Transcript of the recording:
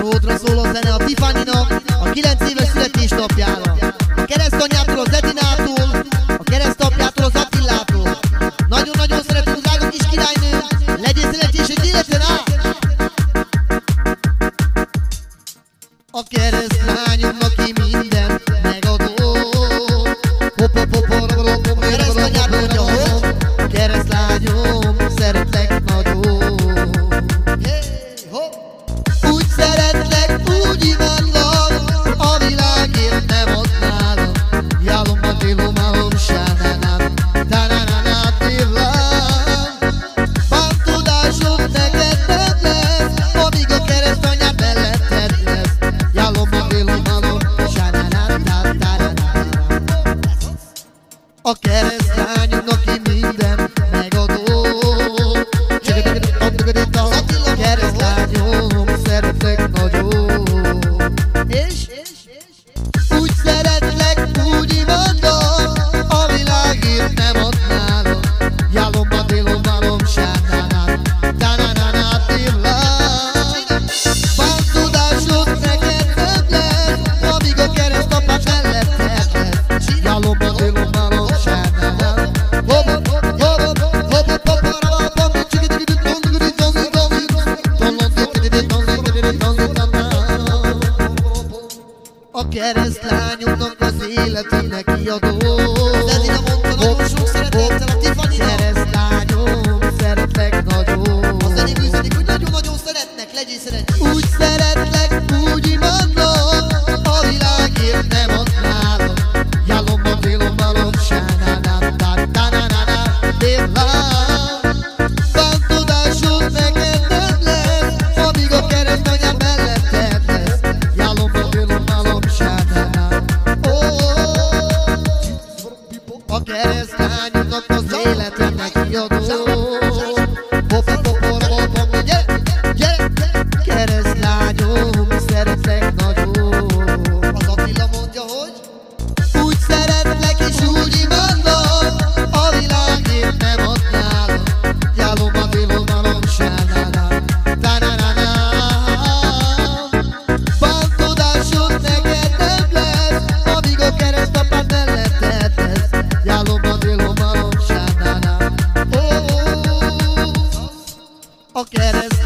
Ródra szól a zene a Tiffanynak a 9 éves születésnapjára. A keresztanyjától az Edinától, a keresztapjától az Attilától. Nagyon-nagyon szeretünk, drága kis királynő, legyél szerencsés egy életen át! A keresztlányomnak ki mindent megadó. A keresztanyját mondja, hogy keresztlányom, szeretlek nagyon. Úgy szeretlek, úgy imádlak, a világért nem adnálak. Jálom, tilom, álom, sánánám, tánánánám, tívlám. Bántodásod neked nem lesz, amíg a keresztanyád melletted lesz. Jálom, tilom, álom, sánánám, tánánánám. A keresztlányomnak ki minden megadó. Keresztlányom, szeretlek nagyon. És úgy szeretlek, úgy imádlak, a világért nem adnálak. Jálom, tilom, álom, sánánám, tánánánám, tívlám. Bántodásod neked nem lesz, amíg a keresztapád melletted lesz. Jálom, tilom, álom, sánánám. A keresztlányomnak az életének kiadó. Az Edina mondta, nagyon sok szeretettel a Tiffanynak. Keresztlányom, szeretlek nagyon. A zenék üzenik, hogy nagyon-nagyon szeretnek, legyél szerencsés. Úgy szeretlek, úgy imádlak, a világért nem adnálak. Jálom, tilom, álom, sánánám, tánánánám, tívlám. Bántodásod neked nem lesz, amíg a keresztanyád melletted lesz. Jálom, tilom, álom, sánánám. A keresztlányomnak az életemnek kiadó. Keresztlányom, szeretlek nagyon. Az Attila mondja, hogy úgy szeretlek és úgy imádlak, a világért nem adnálak. Jálom, tilom, álom, sánánám, tánánánám. Bántodásod neked nem lesz, amíg a keresztapád melletted lesz. Jálom, tilom, álom, sánánám. A kereszt